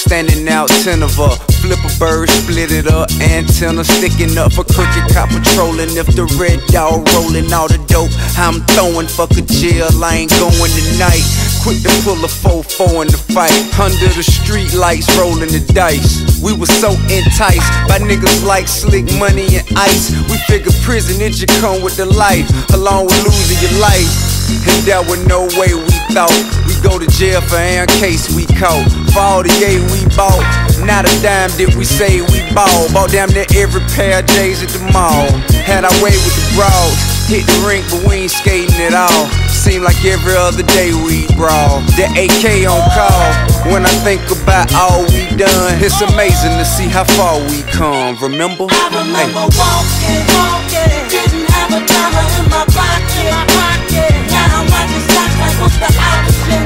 standing out 10 of her. Flip a bird, split it up, antenna sticking up for crooked cop patrolling. If the red dog rolling all the dope, I'm throwing, fuck a jail, I ain't going tonight. Quick to pull a 4-4 in the fight, under the street lights rolling the dice. We were so enticed by niggas like Slick Money and Ice. We figured prison, it should come with the life, along with losing your life. And there was no way we thought we'd go to jail for any case we caught. For all the yay we bought, not a dime did we say we bought. Bought damn near every pair of J's at the mall. Had our way with the bras, hit the rink but we ain't skating at all. Seemed like every other day we brawl. The AK on call. When I think about all we done, it's amazing to see how far we come. Remember? I remember walking, didn't have a dollar in my pocket. Now I'm writing stocks like what's the option?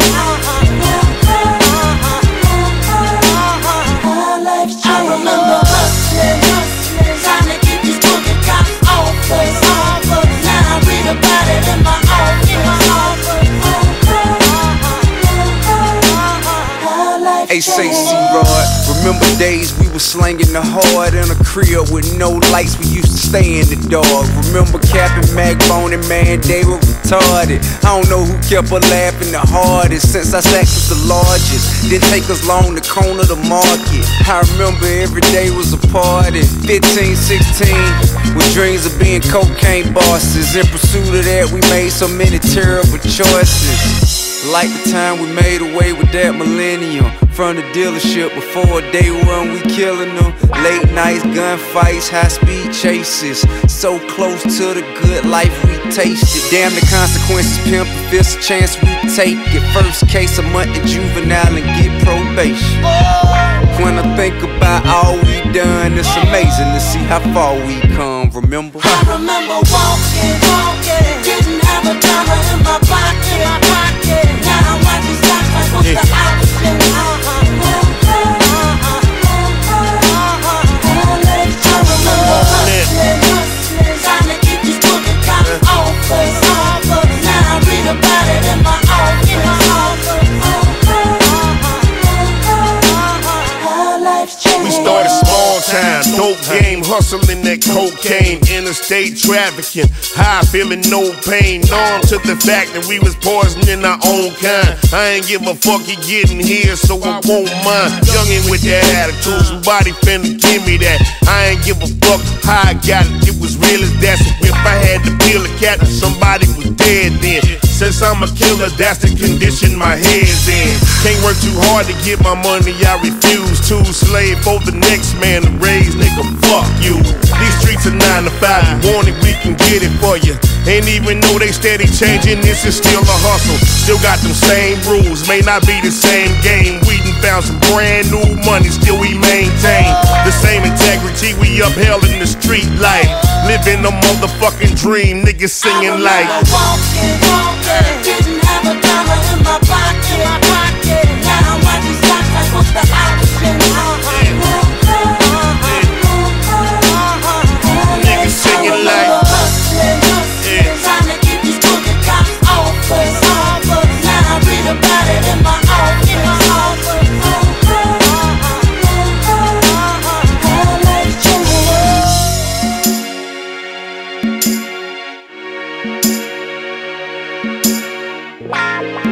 I remember hustling, trying to get these crooked cops off us. Now I read about it in my Hey, say C-Rod, remember days we was slanging the hard in a crib with no lights, we used to stay in the dark. Remember Cap and Magbone and man, they were retarded. I don't know who kept her laughing the hardest, since our sack was the largest. Didn't take us long to corner the market. I remember every day was a party. 15, 16, with dreams of being cocaine bosses. In pursuit of that, we made so many terrible choices. Like the time we made away with that millennium. From the dealership before day one, we killing them. Late nights, gunfights, high-speed chases. So close to the good life we tasted. Damn the consequences, pimp, if it's a chance we take it. First case, a month in juvenile and get probation. When I think about all we done, it's amazing to see how far we come. Remember? I remember walking, didn't have a dollar in my pocket. Now I'm writing stocks like what's the option? Dope game, hustling that cocaine, interstate trafficking, high feeling no pain. Numb to the fact that we was poisoning our own kind. I ain't give a fuck you getting here, so I won't mind. Youngin' with that attitude, somebody finna give me that. I ain't give a fuck how I got it, it was real as that. So if I had to peel a cat, somebody was dead then. Since I'm a killer, that's the condition my head's in. Can't work too hard to get my money, I refuse to. Slave for the next man to raise, nigga, fuck you. These streets are 9 to 5, you want it, we can get it for you. And even though they steady changing, this is still a hustle. Still got them same rules, may not be the same game. We done found some brand new money, still we maintain the same integrity we upheld in the street life. Living a motherfucking dream, niggas singing like walking, didn't have a dollar in my pocket. Now I'm writing stocks like what's the option? niggas singing like trying to get these crooked cops off us. Now I read about it in my office.